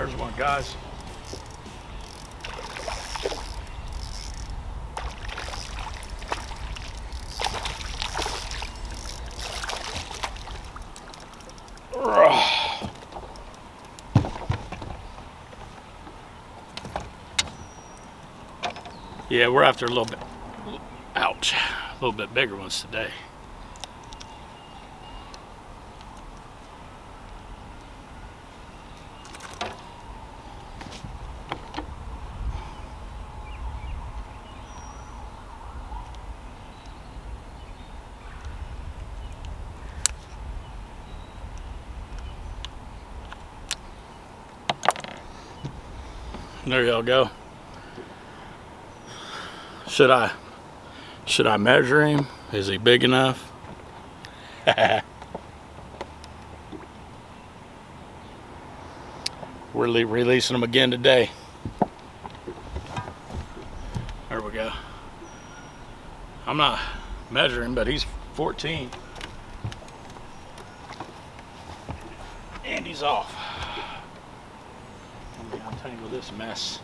There's one, guys. Yeah, we're after a little bit, ouch, a little bit bigger ones today. There y'all go. Should I measure him? Is he big enough? We're releasing him again today. There we go. I'm not measuring, but he's 14. And he's off. Let me untangle this mess.